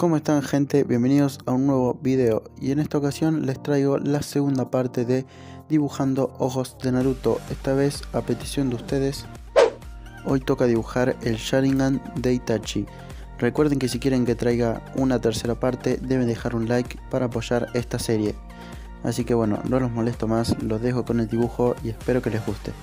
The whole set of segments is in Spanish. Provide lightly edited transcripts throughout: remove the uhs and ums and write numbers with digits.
¿Cómo están, gente? Bienvenidos a un nuevo video, y en esta ocasión les traigo la segunda parte de dibujando ojos de Naruto, esta vez a petición de ustedes. Hoy toca dibujar el Sharingan de Itachi. Recuerden que si quieren que traiga una tercera parte deben dejar un like para apoyar esta serie. Así que bueno, no los molesto más, los dejo con el dibujo y espero que les guste.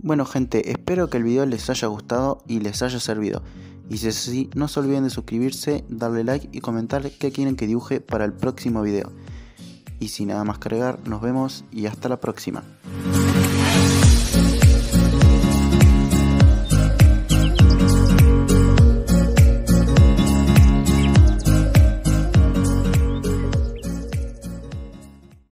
Bueno gente, espero que el video les haya gustado y les haya servido. Y si es así, no se olviden de suscribirse, darle like y comentar qué quieren que dibuje para el próximo video. Y sin nada más que agregar, nos vemos y hasta la próxima.